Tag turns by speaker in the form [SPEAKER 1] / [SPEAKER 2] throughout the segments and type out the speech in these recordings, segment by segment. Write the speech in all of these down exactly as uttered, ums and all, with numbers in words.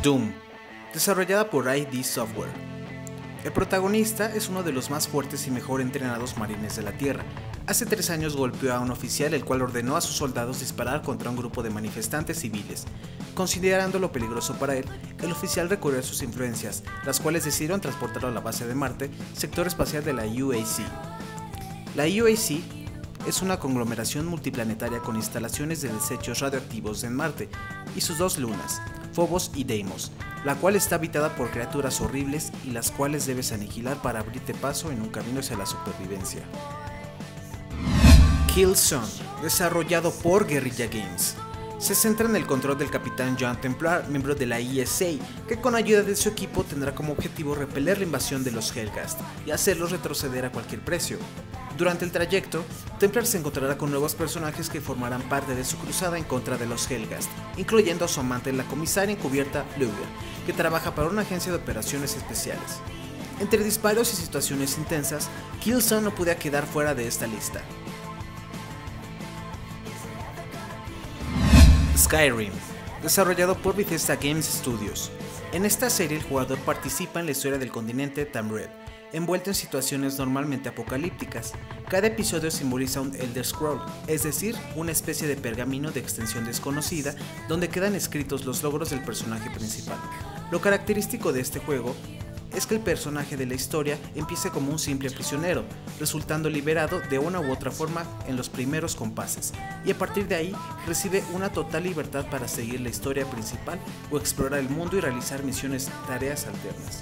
[SPEAKER 1] Doom, desarrollada por I D Software. El protagonista es uno de los más fuertes y mejor entrenados marines de la Tierra. Hace tres años golpeó a un oficial el cual ordenó a sus soldados disparar contra un grupo de manifestantes civiles. Considerándolo peligroso para él, el oficial recurrió a sus influencias, las cuales decidieron transportarlo a la base de Marte, sector espacial de la U A C. La U A C es una conglomeración multiplanetaria con instalaciones de desechos radioactivos en Marte y sus dos lunas, Phobos y Deimos, la cual está habitada por criaturas horribles y las cuales debes aniquilar para abrirte paso en un camino hacia la supervivencia. Killzone, desarrollado por Guerrilla Games. Se centra en el control del capitán John Templar, miembro de la E S A, que con ayuda de su equipo tendrá como objetivo repeler la invasión de los Helghast y hacerlos retroceder a cualquier precio. Durante el trayecto, Templar se encontrará con nuevos personajes que formarán parte de su cruzada en contra de los Helghast, incluyendo a su amante, la comisaria encubierta Luger, que trabaja para una agencia de operaciones especiales. Entre disparos y situaciones intensas, Killzone no podía quedar fuera de esta lista. Skyrim, desarrollado por Bethesda Games Studios. En esta serie el jugador participa en la historia del continente Tamriel, envuelto en situaciones normalmente apocalípticas. Cada episodio simboliza un Elder Scroll, es decir, una especie de pergamino de extensión desconocida donde quedan escritos los logros del personaje principal. Lo característico de este juego es que el personaje de la historia empiece como un simple prisionero, resultando liberado de una u otra forma en los primeros compases, y a partir de ahí recibe una total libertad para seguir la historia principal o explorar el mundo y realizar misiones y tareas alternas.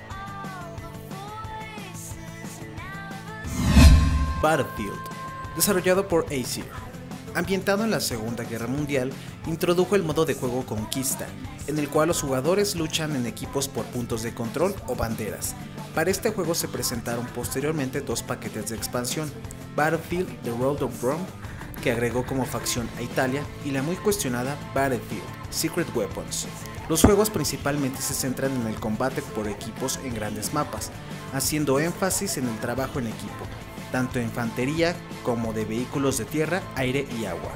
[SPEAKER 1] Battlefield, desarrollado por Acer. Ambientado en la Segunda Guerra Mundial, introdujo el modo de juego Conquista, en el cual los jugadores luchan en equipos por puntos de control o banderas. Para este juego se presentaron posteriormente dos paquetes de expansión, Battlefield The Road of Rome, que agregó como facción a Italia, y la muy cuestionada Battlefield Secret Weapons. Los juegos principalmente se centran en el combate por equipos en grandes mapas, haciendo énfasis en el trabajo en equipo, tanto de infantería como de vehículos de tierra, aire y agua.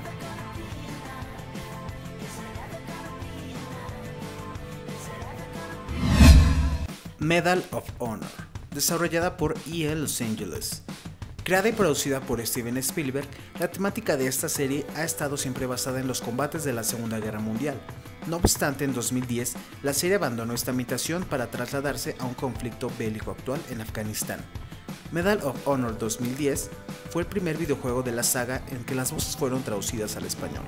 [SPEAKER 1] Medal of Honor, desarrollada por E A Los Angeles. Creada y producida por Steven Spielberg, la temática de esta serie ha estado siempre basada en los combates de la Segunda Guerra Mundial. No obstante, en dos mil diez, la serie abandonó esta ambientación para trasladarse a un conflicto bélico actual en Afganistán. Medal of Honor dos mil diez fue el primer videojuego de la saga en que las voces fueron traducidas al español.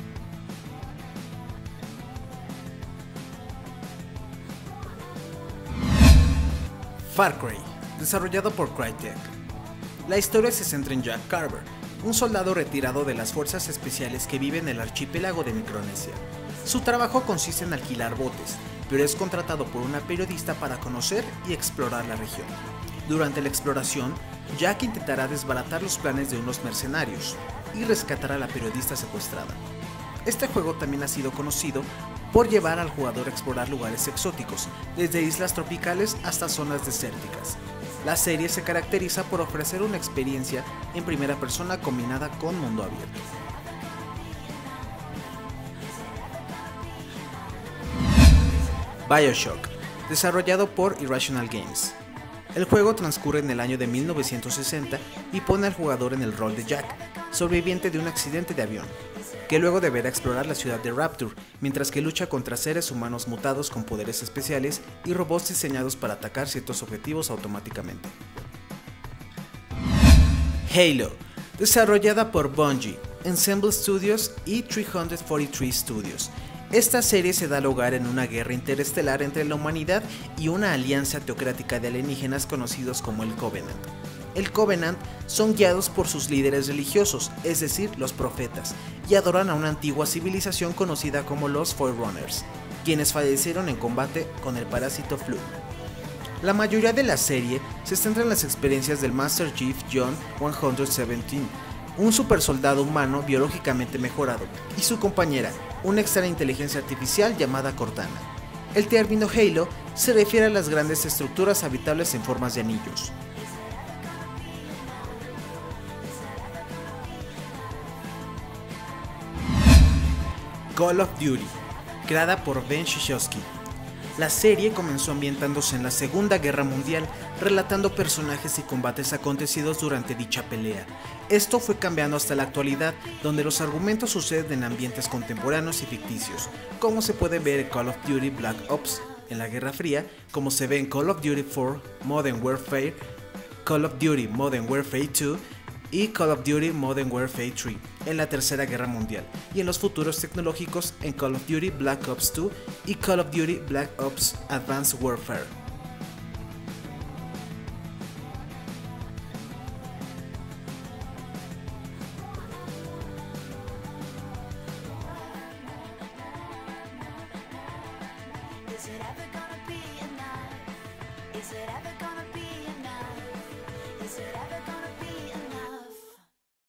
[SPEAKER 1] Far Cry, desarrollado por Crytek. La historia se centra en Jack Carver, un soldado retirado de las fuerzas especiales que vive en el archipiélago de Micronesia. Su trabajo consiste en alquilar botes, pero es contratado por una periodista para conocer y explorar la región. Durante la exploración, Jack intentará desbaratar los planes de unos mercenarios y rescatar a la periodista secuestrada. Este juego también ha sido conocido por llevar al jugador a explorar lugares exóticos, desde islas tropicales hasta zonas desérticas. La serie se caracteriza por ofrecer una experiencia en primera persona combinada con mundo abierto. BioShock, desarrollado por Irrational Games. El juego transcurre en el año de mil novecientos sesenta y pone al jugador en el rol de Jack, sobreviviente de un accidente de avión, que luego deberá explorar la ciudad de Rapture, mientras que lucha contra seres humanos mutados con poderes especiales y robots diseñados para atacar ciertos objetivos automáticamente. Halo, desarrollada por Bungie, Ensemble Studios y trescientos cuarenta y tres Studios. Esta serie se da lugar en una guerra interestelar entre la humanidad y una alianza teocrática de alienígenas conocidos como el Covenant. El Covenant son guiados por sus líderes religiosos, es decir, los profetas, y adoran a una antigua civilización conocida como los Forerunners, quienes fallecieron en combate con el parásito Flu. La mayoría de la serie se centra en las experiencias del Master Chief John ciento diecisiete, un supersoldado humano biológicamente mejorado, y su compañera, una extraña inteligencia artificial llamada Cortana. El término Halo se refiere a las grandes estructuras habitables en formas de anillos. Call of Duty, creada por Ben Shishowski. La serie comenzó ambientándose en la Segunda Guerra Mundial, relatando personajes y combates acontecidos durante dicha pelea. Esto fue cambiando hasta la actualidad, donde los argumentos suceden en ambientes contemporáneos y ficticios, como se puede ver en Call of Duty Black Ops en la Guerra Fría, como se ve en Call of Duty cuatro Modern Warfare, Call of Duty Modern Warfare dos y Call of Duty Modern Warfare tres en la Tercera Guerra Mundial, y en los futuros tecnológicos en Call of Duty Black Ops dos y Call of Duty Black Ops Advanced Warfare.